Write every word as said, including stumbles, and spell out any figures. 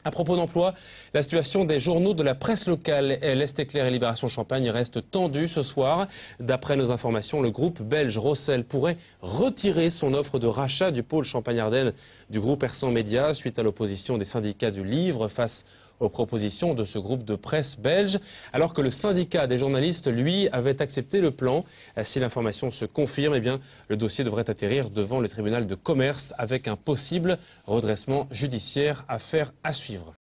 À propos d'emploi, la situation des journaux de la presse locale, L'Est Éclair et Libération Champagne, reste tendue ce soir. D'après nos informations, le groupe belge Rossel pourrait retirer son offre de rachat du pôle Champagne-Ardenne du groupe Ersan Média suite à l'opposition des syndicats du livre face aux propositions de ce groupe de presse belge, alors que le syndicat des journalistes, lui, avait accepté le plan. Si l'information se confirme, eh bien, le dossier devrait atterrir devant le tribunal de commerce avec un possible redressement judiciaire. Affaire à suivre.